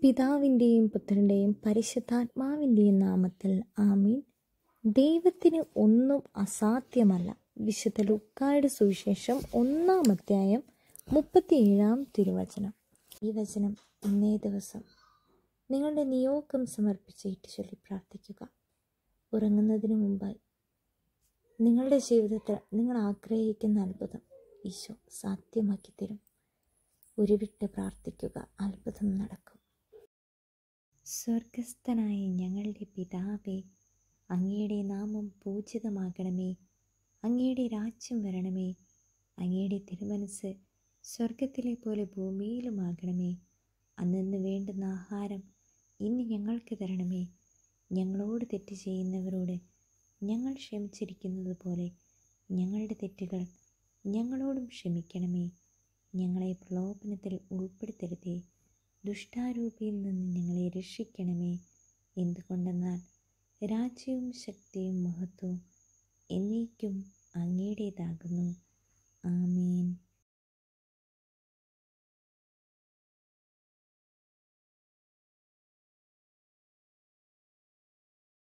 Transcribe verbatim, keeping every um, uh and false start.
പിതാവിൻ്റെയും പുത്രൻ്റെയും പരിശുദ്ധാത്മാവിൻ്റെയും നാമത്തിൽ ആമീൻ. ദൈവത്തിന് ഒന്നും അസാധ്യമല്ല. വിശുദ്ധ ലൂക്കായുടെ സുവിശേഷം ഒന്നാം അധ്യായം മുപ്പത്തിയേഴാം തിരുവചനം. ഈ വചനം ഇന്നേ ദിവസം നിങ്ങളുടെ നിയോഗം സമർപ്പിച്ചിട്ട് ചൊല്ലി പ്രാർത്ഥിക്കുക. ഉറങ്ങുന്നതിന് മുമ്പായി നിങ്ങളുടെ ജീവിതത്തിൽ നിങ്ങൾ ആഗ്രഹിക്കുന്ന അത്ഭുതം ഈശോ സാധ്യമാക്കി തരും. ഉരുവിട്ട് പ്രാർത്ഥിക്കുക, അത്ഭുതം നടക്കും. സ്വർഗസ്ഥനായ ഞങ്ങളുടെ പിതാവേ, അങ്ങയുടെ നാമം പൂജിതമാകണമേ. അങ്ങയുടെ രാജ്യം വരണമേ. അങ്ങയുടെ തിരുമനസ് സ്വർഗത്തിലെ പോലെ ഭൂമിയിലുമാകണമേ. അന്നു വേണ്ടുന്ന ആഹാരം ഇന്ന് ഞങ്ങൾക്ക് തരണമേ. ഞങ്ങളോട് തെറ്റ് ചെയ്യുന്നവരോട് ഞങ്ങൾ ക്ഷമിച്ചിരിക്കുന്നത് പോലെ ഞങ്ങളുടെ തെറ്റുകൾ ഞങ്ങളോടും ക്ഷമിക്കണമേ. ഞങ്ങളെ പ്രലോഭനത്തിൽ ഉൾപ്പെടുത്തരുതേ, ദുഷ്ടാരൂപിയിൽ നിന്ന് ഞങ്ങളെ രക്ഷിക്കണമേ. എന്തുകൊണ്ടെന്നാൽ രാജ്യവും ശക്തിയും മഹത്വവും എന്നേക്കും അങ്ങയുടേതാകുന്നു. ആമേൻ.